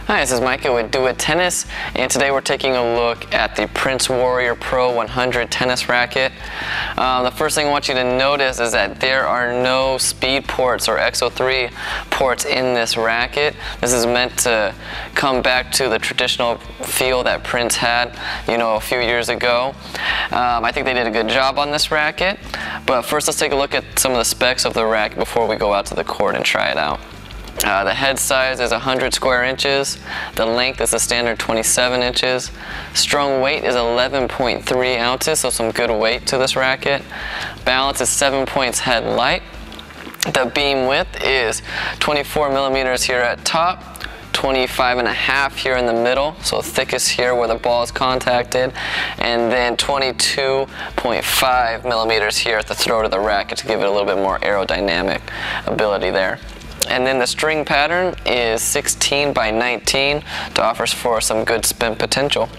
Hi, this is Micah with Do It Tennis, and today we're taking a look at the Prince Warrior Pro 100 tennis racket. The first thing I want you to notice is that there are no speed ports or XO3 ports in this racket. This is meant to come back to the traditional feel that Prince had, a few years ago. I think they did a good job on this racket, but first let's take a look at some of the specs of the racket before we go out to the court and try it out. The head size is 100 square inches. The length is a standard 27 inches. Strung weight is 11.3 ounces, so some good weight to this racket. Balance is 7 points head light. The beam width is 24 millimeters here at top, 25.5 here in the middle, so thickest here where the ball is contacted, and then 22.5 millimeters here at the throat of the racket to give it a little bit more aerodynamic ability there. And then the string pattern is 16 by 19 to offer for some good spin potential.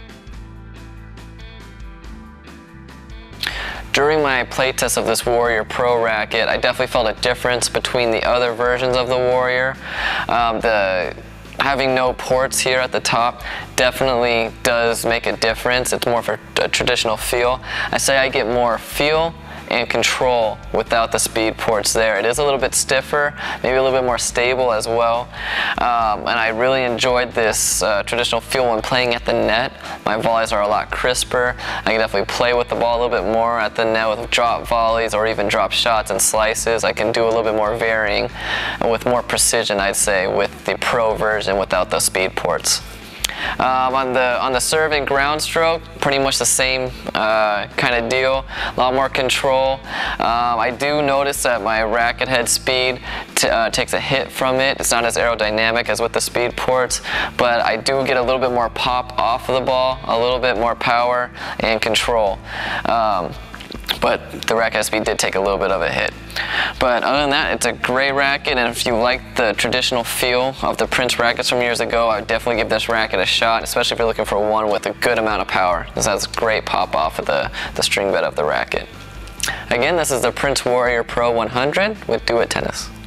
During my playtest of this Warrior Pro racket, I definitely felt a difference between the other versions of the Warrior. Having no ports here at the top definitely does make a difference. It's more of a traditional feel. I say I get more feel and control without the speed ports there. It is a little bit stiffer, maybe a little bit more stable as well. And I really enjoyed this traditional feel when playing at the net. My volleys are a lot crisper. I can definitely play with the ball a little bit more at the net with drop volleys or even drop shots and slices. I can do a little bit more varying and with more precision, I'd say, with the Pro version without the speed ports. On the serve and ground stroke, pretty much the same kind of deal, a lot more control. I do notice that my racket head speed takes a hit from it. It's not as aerodynamic as with the speed ports, but I do get a little bit more pop off of the ball, a little bit more power and control. But the racket speed did take a little bit of a hit. But other than that, it's a great racket, and if you like the traditional feel of the Prince rackets from years ago, I would definitely give this racket a shot, especially if you're looking for one with a good amount of power. This has great pop off of the string bed of the racket. Again, this is the Prince Warrior Pro 100 with Do It Tennis.